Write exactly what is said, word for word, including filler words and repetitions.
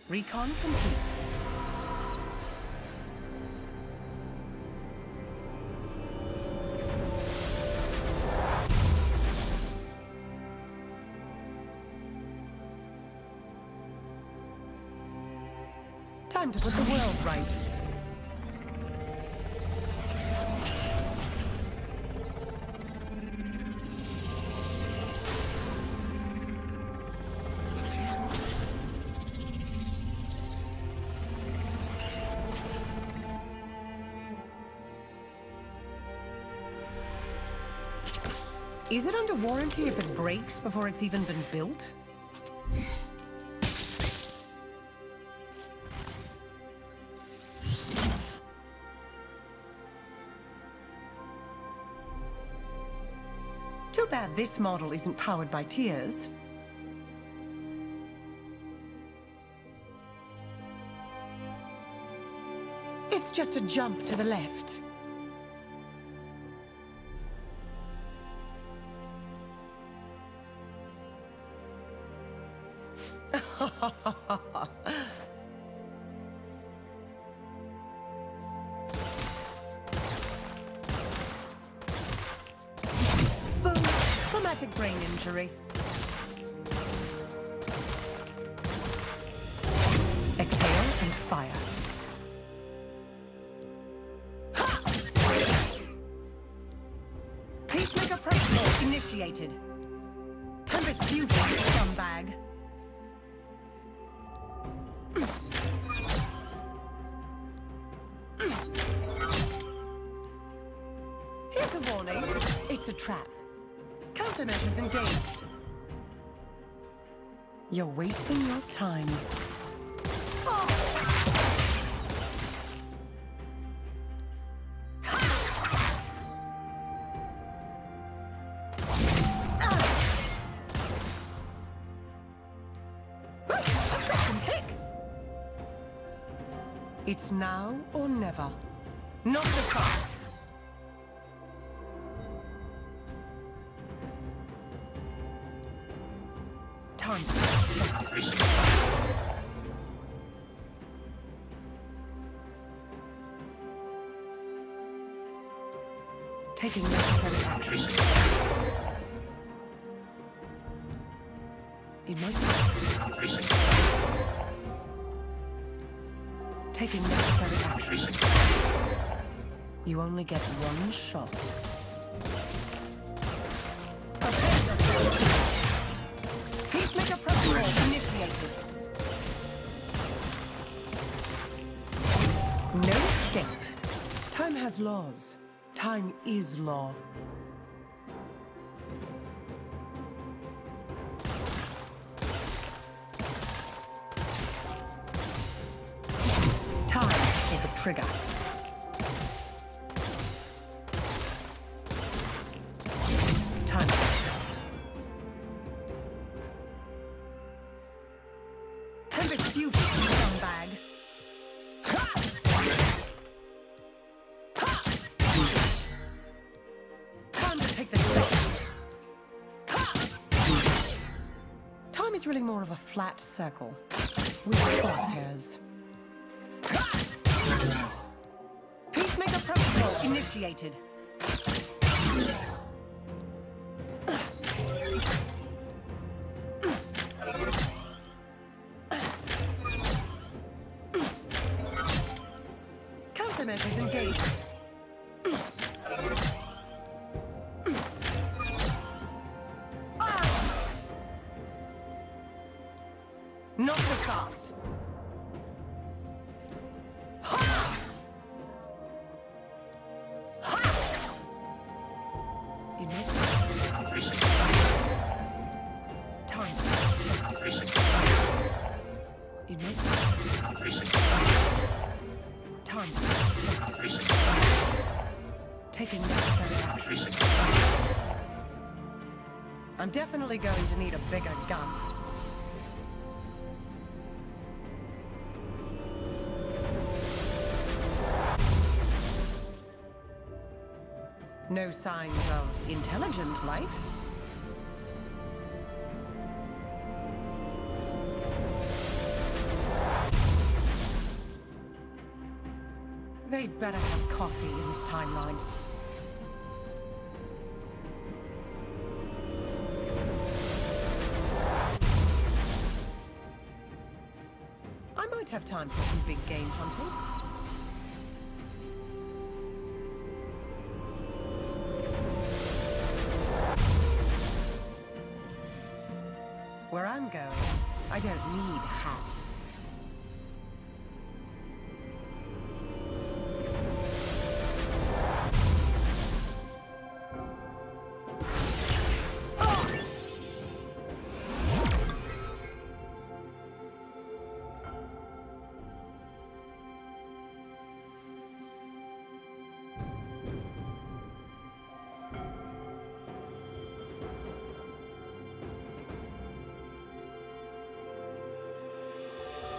Recon complete. Time to put the world right. Is it under warranty if it breaks before it's even been built? Too bad this model isn't powered by tears. It's just a jump to the left. Boom! Traumatic brain injury. Exhale and fire. Peacemaker protocol initiated. Tempest future, scumbag. Here's a warning. It's a trap. Countermeasures engaged. You're wasting your time. It's now or never. Not the cost. Time. Taking necessary action. It must be. Taking necessary action. You only get one shot. Peacemaker protocol initiated. No escape. Time has laws. Time is law. Trigger. Time. Tempest future, scumbag. Time to take the shot. Time is really more of a flat circle with crosshairs. Peacemaker protocol initiated. Countermeasures engaged. Not so fast. Taking necessary action. I'm definitely going to need a bigger gun. No signs of intelligent life. They'd better have coffee in this timeline. I might have time for some big game hunting. Where I'm going, I don't need hats